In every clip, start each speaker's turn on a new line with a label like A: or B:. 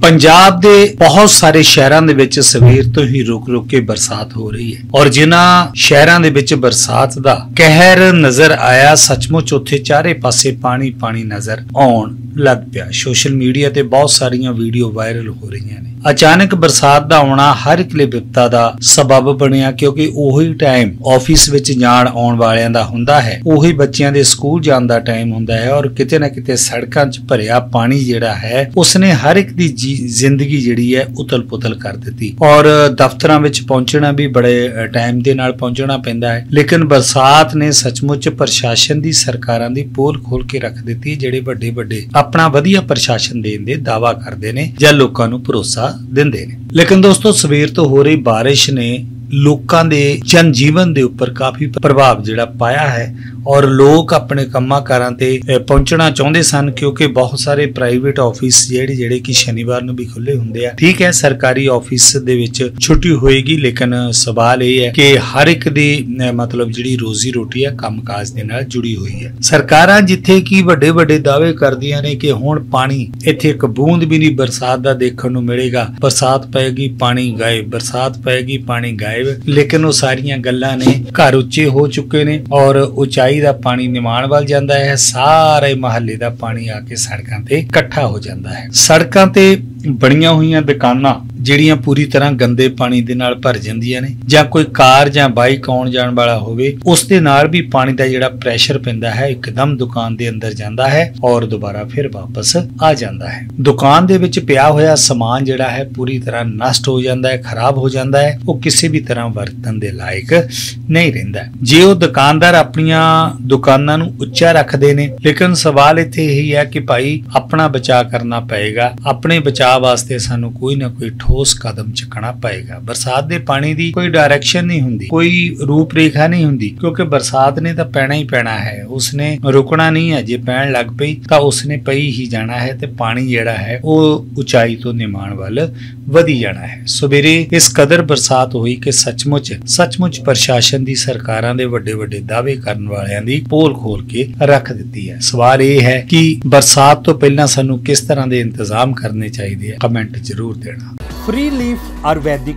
A: पंजाब ਦੇ ਬਹੁਤ ਸਾਰੇ ਸ਼ਹਿਰਾਂ ਦੇ ਵਿੱਚ ਸਵੇਰ ਤੋਂ ਹੀ ਰੁਕ-ਰੁਕ ਕੇ ਬਰਸਾਤ ਹੋ ਰਹੀ ਹੈ ਔਰ ਜਿਨ੍ਹਾਂ ਸ਼ਹਿਰਾਂ ਦੇ ਵਿੱਚ ਬਰਸਾਤ ਦਾ ਕਹਿਰ ਨਜ਼ਰ ਆਇਆ ਸੱਚਮੁੱਚ ਉੱਥੇ ਚਾਰੇ ਪਾਸੇ ਪਾਣੀ ਨਜ਼ਰ ਆਉਣ ਲੱਗ ਪਿਆ। ਸੋਸ਼ਲ ਮੀਡੀਆ ਤੇ ਬਹੁਤ ਸਾਰੀਆਂ ਵੀਡੀਓ ਵਾਇਰਲ ਹੋ ਰਹੀਆਂ ਨੇ। ਅਚਾਨਕ ਬਰਸਾਤ ਦਾ ਆਉਣਾ ਹਰ ਇੱਕ ਲਈ ਵਿਪਤਾ ਦਾ ਸਬਬ ਬਣਿਆ ਕਿਉਂਕਿ ਉਹੀ ਟਾਈਮ ਆਫਿਸ ਵਿੱਚ ਜਾਣ ਆਉਣ ਵਾਲਿਆਂ ਦਾ ਹੁੰਦਾ ਹੈ, ਉਹੀ ਬੱਚਿਆਂ ਦੇ ਸਕੂਲ ਜਾਣ ਦਾ ਟਾਈਮ ਹੁੰਦਾ ਹੈ ਔਰ ਕਿਤੇ ਨਾ ਕਿਤੇ ਸੜਕਾਂ 'ਚ ਭਰਿਆ ਪਾਣੀ ਜਿਹੜਾ ਹੈ ਉਸਨੇ ਹਰ ਇੱਕ ਦੀ ਜ਼ਿੰਦਗੀ ਜਿਹੜੀ ਹੈ ਉਤਲ-ਪੁਤਲ ਕਰ ਦਿੱਤੀ ਔਰ ਦਫ਼ਤਰਾਂ ਵਿੱਚ ਪਹੁੰਚਣਾ ਵੀ ਬੜੇ ਟਾਈਮ ਦੇ ਨਾਲ ਪਹੁੰਚਣਾ ਪੈਂਦਾ ਹੈ। ਲੇਕਿਨ ਬਰਸਾਤ ਨੇ ਸੱਚਮੁੱਚ ਪ੍ਰਸ਼ਾਸਨ ਦੀ ਸਰਕਾਰਾਂ ਦੀ ਪੋਲ ਖੋਲ ਕੇ ਰੱਖ ਦਿੱਤੀ, ਜਿਹੜੇ ਵੱਡੇ ਆਪਣਾ ਵਧੀਆ ਪ੍ਰਸ਼ਾਸਨ ਦੇਣ ਦੇ ਦਾਅਵਾ ਕਰਦੇ ਨੇ ਜਾਂ ਲੋਕਾਂ ਨੂੰ ਭਰੋਸਾ ਦਿੰਦੇ ਨੇ। ਲੇਕਿਨ ਦੋਸਤੋ ਸਵੇਰ ਤੋਂ ਹੋ ਰਹੀ ਬਾਰਿਸ਼ ਨੇ ਲੋਕਾਂ ਦੇ ਜਨ ਜੀਵਨ ਦੇ ਉੱਪਰ ਕਾਫੀ ਪ੍ਰਭਾਵ ਜਿਹੜਾ ਪਾਇਆ ਹੈ ਔਰ ਲੋਕ ਆਪਣੇ ਕੰਮਾਂ ਕਾਰਾਂ ਤੇ ਪਹੁੰਚਣਾ ਚਾਹੁੰਦੇ ਸਨ ਕਿਉਂਕਿ ਬਹੁਤ ਸਾਰੇ ਪ੍ਰਾਈਵੇਟ ਆਫਿਸ ਜਿਹੜੇ ਕਿ ਸ਼ਨੀਵਾਰ ਨੂੰ ਵੀ ਖੁੱਲੇ ਹੁੰਦੇ ਆ। ਠੀਕ ਹੈ, ਸਰਕਾਰੀ ਆਫਿਸ ਦੇ ਵਿੱਚ ਛੁੱਟੀ ਹੋਏਗੀ ਲੇਕਿਨ ਸਵਾਲ ਇਹ ਹੈ ਕਿ ਹਰ ਇੱਕ ਦੀ ਮਤਲਬ ਜਿਹੜੀ ਰੋਜ਼ੀ ਰੋਟੀ ਹੈ ਕੰਮਕਾਜ ਦੇ ਨਾਲ ਜੁੜੀ ਹੋਈ ਹੈ। ਸਰਕਾਰਾਂ ਜਿੱਥੇ ਕਿ ਵੱਡੇ ਦਾਅਵੇ ਕਰਦੀਆਂ ਨੇ ਕਿ ਹੁਣ ਪਾਣੀ ਇੱਥੇ ਇੱਕ ਬੂੰਦ ਵੀ ਨਹੀਂ ਬਰਸਾਤ ਦਾ ਦੇਖਣ ਨੂੰ ਮਿਲੇਗਾ, ਬਰਸਾਤ ਪਏਗੀ ਪਾਣੀ ਗਾਇਬ, ਬਰਸਾਤ ਪਏਗੀ ਪਾਣੀ ਗਾਇਬ, ਲੇਕਿਨ ਉਹ ਸਾਰੀਆਂ ਗੱਲਾਂ ਨੇ ਘਰ ਉੱਚੇ ਹੋ ਚੁੱਕੇ ਨੇ ਔਰ ਉਚਾਈ ਦਾ ਪਾਣੀ ਨਿਮਾਣ ਵੱਲ ਜਾਂਦਾ ਹੈ, ਸਾਰੇ ਮਹੱਲੇ ਦਾ ਪਾਣੀ ਆ ਕੇ ਸੜਕਾਂ ਤੇ ਇਕੱਠਾ ਹੋ ਜਾਂਦਾ ਹੈ। ਸੜਕਾਂ ਤੇ ਬਣੀਆਂ ਹੋਈਆਂ ਦੁਕਾਨਾਂ ਜਿਹੜੀਆਂ ਪੂਰੀ ਤਰ੍ਹਾਂ ਗੰਦੇ ਪਾਣੀ ਦੇ ਨਾਲ ਭਰ ਜਾਂਦੀਆਂ ਨੇ ਜਾਂ ਕੋਈ ਕਾਰ ਜਾਂ ਬਾਈਕ ਆਉਣ ਜਾਣ ਵਾਲਾ ਹੋਵੇ ਉਸ ਦੇ ਨਾਲ ਵੀ ਪਾਣੀ ਦਾ ਜਿਹੜਾ ਪ੍ਰੈਸ਼ਰ ਪੈਂਦਾ ਹੈ ਇੱਕਦਮ ਦੁਕਾਨ ਦੇ ਅੰਦਰ ਜਾਂਦਾ ਹੈ ਔਰ ਦੁਬਾਰਾ ਫਿਰ ਵਾਪਸ ਆ ਜਾਂਦਾ ਹੈ। ਦੁਕਾਨ ਦੇ ਵਿੱਚ ਪਿਆ ਹੋਇਆ ਸਮਾਨ ਜਿਹੜਾ ਹੈ ਪੂਰੀ ਤਰ੍ਹਾਂ ਨਸ਼ਟ ਹੋ ਜਾਂਦਾ ਹੈ, ਖਰਾਬ ਹੋ ਜਾਂਦਾ ਹੈ, ਉਹ ਕਿਸੇ ਵੀ ਤਰ੍ਹਾਂ ਵਰਤਣ ਦੇ ਲਾਇਕ ਨਹੀਂ ਰਹਿੰਦਾ। ਜੇ ਉਹ ਦੁਕਾਨਦਾਰ ਆਪਣੀਆਂ ਦੁਕਾਨਾਂ ਨੂੰ ਉੱਚਾ ਰੱਖਦੇ ਨੇ ਲੇਕਿਨ ਸਵਾਲ ਇੱਥੇ ਇਹੀ ਹੈ ਕਿ ਭਾਈ ਆਪਣਾ ਬਚਾਅ ਕਰਨਾ ਪਏਗਾ, ਆਪਣੇ ਬਚਾਅ ਵਾਸਤੇ ਸਾਨੂੰ ਕੋਈ ਨਾ ਕੋਈ ਠੋਸ ਕਦਮ ਚੁੱਕਣਾ ਪਏਗਾ। ਬਰਸਾਤ ਦੇ ਪਾਣੀ ਦੀ ਕੋਈ ਡਾਇਰੈਕਸ਼ਨ ਨਹੀਂ ਹੁੰਦੀ, ਕੋਈ ਰੂਪ ਰੇਖਾ ਨਹੀਂ ਹੁੰਦੀ ਕਿਉਂਕਿ ਬਰਸਾਤ ਨੇ ਤਾਂ ਪੈਣਾ ਹੀ ਪੈਣਾ ਹੈ, ਉਸਨੇ ਰੁਕਣਾ ਨਹੀਂ ਹੈ। ਜੇ ਪੈਣ ਲੱਗ ਪਈ ਤਾਂ ਉਸਨੇ ਪਈ ਹੀ ਜਾਣਾ ਹੈ ਤੇ ਪਾਣੀ ਜਿਹੜਾ ਹੈ ਉਹ ਉਚਾਈ ਤੋਂ ਨਿਮਾਣ ਵੱਲ ਵਧੀ ਜਾਣਾ ਹੈ। ਸਵੇਰੇ ਇਸ ਕਦਰ ਬਰਸਾਤ ਹੋਈ ਕਿ ਸੱਚਮੁੱਚ ਪ੍ਰਸ਼ਾਸਨ ਦੀ ਸਰਕਾਰਾਂ ਦੇ ਵੱਡੇ ਦਾਅਵੇ ਕਰਨ ਵਾਲਿਆਂ ਦੀ ਪੋਲ ਖੋਲ ਕੇ ਰੱਖ ਦਿੱਤੀ ਹੈ। ਸਵਾਲ ਇਹ ਹੈ ਕਿ ਬਰਸਾਤ ਤੋਂ ਪਹਿਲਾਂ ਸਾਨੂੰ ਕਿਸ ਤਰ੍ਹਾਂ ਦੇ ਇੰਤਜ਼ਾਮ ਕਰਨੇ ਚਾਹੀਦੇ ਆ, ਕਮੈਂਟ ਜ਼ਰੂਰ ਦੇਣਾ।
B: ਫ੍ਰੀ ਲੀਫ ਆਯੁਰਵੈਦਿਕ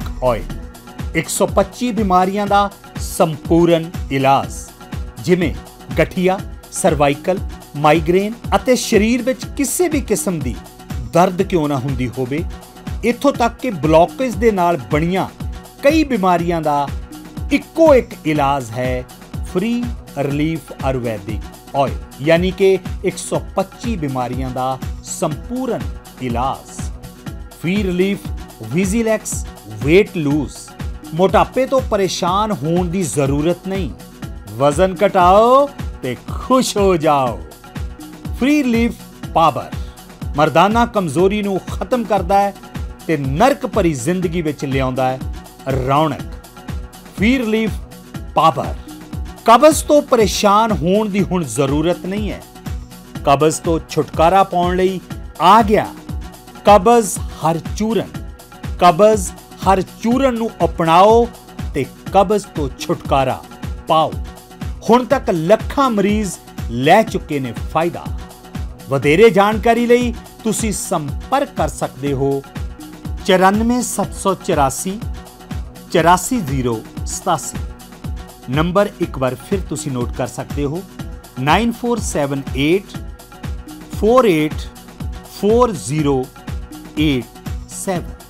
B: ਆਇਲ 125 ਬਿਮਾਰੀਆਂ ਦਾ ਸੰਪੂਰਨ ਇਲਾਜ ਜਿਵੇਂ ਗਠੀਆ, ਸਰਵਾਈਕਲ, ਮਾਈਗ੍ਰੇਨ ਅਤੇ ਸਰੀਰ ਵਿੱਚ ਕਿਸੇ ਵੀ ਕਿਸਮ ਦੀ ਦਰਦ ਕਿਉਂ ਨਾ ਹੁੰਦੀ ਹੋਵੇ, ਇੱਥੋਂ ਤੱਕ ਕਿ ਬਲੌਕੇਜ ਦੇ ਨਾਲ ਬਣੀਆਂ ਕਈ ਬਿਮਾਰੀਆਂ ਦਾ ਇੱਕੋ ਇੱਕ ਇਲਾਜ ਹੈ ਫ੍ਰੀ ਰਿਲੀਫ ਆਯੁਰਵੈਦਿਕ ਆਇਲ, ਯਾਨੀ ਕਿ 125 ਬਿਮਾਰੀਆਂ ਦਾ ਸੰਪੂਰਨ ਇਲਾਜ। ਫ੍ਰੀ ਰਿਲੀਫ ਵਿਜ਼ੀਲੈਕਸ weight lose, ਮੋਟਾਪੇ ਤੋਂ ਪਰੇਸ਼ਾਨ ਹੋਣ ਦੀ ਜ਼ਰੂਰਤ ਨਹੀਂ, ਵਜ਼ਨ ਘਟਾਓ ਤੇ ਖੁਸ਼ ਹੋ ਜਾਓ। ਫ੍ਰੀ ਰਿਲੀਫ ਪਾਵਰ ਮਰਦਾਨਾ ਕਮਜ਼ੋਰੀ ਨੂੰ ਖਤਮ ਕਰਦਾ ਹੈ ਤੇ ਨਰਕ ਭਰੀ ਜ਼ਿੰਦਗੀ ਵਿੱਚ ਲਿਆਉਂਦਾ ਹੈ ਰੌਣਕ। ਫ੍ਰੀ ਰਿਲੀਫ ਪਾਵਰ ਕਬਜ਼ ਤੋਂ ਪਰੇਸ਼ਾਨ ਹੋਣ ਦੀ ਹੁਣ ਜ਼ਰੂਰਤ ਨਹੀਂ ਹੈ, ਕਬਜ਼ ਤੋਂ ਛੁਟਕਾਰਾ ਪਾਉਣ ਲਈ ਆ ਗਿਆ ਕਬਜ਼ ਹਰ ਚੂਰਨ। ਕਬਜ਼ ਹਰ ਚੂਰਨ ਨੂੰ ਅਪਣਾਓ ਤੇ ਕਬਜ਼ ਤੋਂ ਛੁਟਕਾਰਾ ਪਾਓ। ਹੁਣ ਤੱਕ ਲੱਖਾਂ ਮਰੀਜ਼ ਲੈ ਚੁੱਕੇ ਨੇ ਫਾਇਦਾ। ਵਧੇਰੇ ਜਾਣਕਾਰੀ ਲਈ ਤੁਸੀਂ ਸੰਪਰਕ ਕਰ ਸਕਦੇ ਹੋ 94 784 84087। ਨੰਬਰ ਇੱਕ ਵਾਰ ਫਿਰ ਤੁਸੀਂ ਨੋਟ ਕਰ ਸਕਦੇ ਹੋ 9478 48 4087।